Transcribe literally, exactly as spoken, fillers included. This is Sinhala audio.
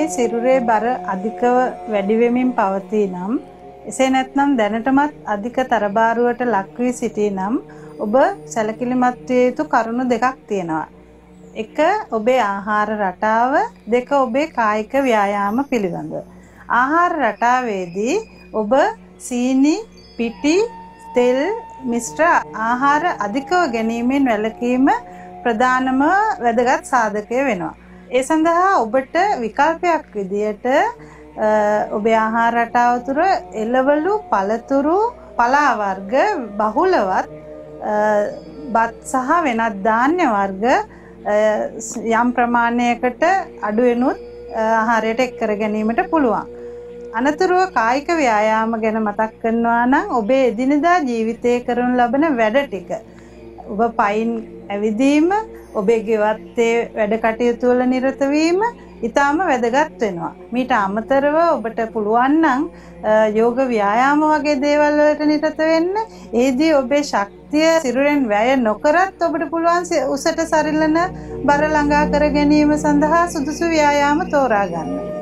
සිරුරේ බර අධිකව වැඩි වෙමින් පවතී නම් එසේ නැත්නම් දැනටමත් අධික තරබාරුවට ලක් වී සිටී නම් ඔබ සැලකිලිමත් විය යුතු කරුණු දෙකක් තියෙනවා. එක ඔබේ ආහාර රටාව, දෙක ඔබේ කායික ව්‍යායාම පිළිබඳව. ආහාර රටාවේදී ඔබ සීනි, පිටි, තෙල් මිශ්‍ර ආහාර අධිකව ගැනීමෙන් වැළකීම ප්‍රධානම වැදගත් සාධකය වෙනවා. ඒ සඳහා ඔබට විකල්පයක් විදියට ඔබේ ආහාර රටාව තුර එළවලු, පළතුරු, පලා වර්ග බහුලවත් බත් සහ වෙනත් ධාන්‍ය වර්ග යම් ප්‍රමාණයකට අඩු වෙනුත් ආහාරයට එක් කර ගැනීමට පුළුවන්. අනතුරුව කායික ව්‍යායාම ගැන මතක් කරනවා නම් ඔබේ එදිනෙදා ජීවිතයේ කරන ලබන වැඩ ටික ඔබ පයින් ඇවිදීම, ඔබේ ගෙවත්තේ වැඩ කටයුතු වල නිරත වීම ඊටාම වැදගත් වෙනවා. මීට අමතරව ඔබට පුළුවන් නම් යෝග ව්‍යායාම වගේ දේවල් වලට නිරත වෙන්න. ඒදී ඔබේ ශක්තිය සිරුරෙන් වැය නොකරත් ඔබට පුළුවන් උසට සරිලන බර ළඟා කර ගැනීම සඳහා සුදුසු ව්‍යායාම තෝරා ගන්න.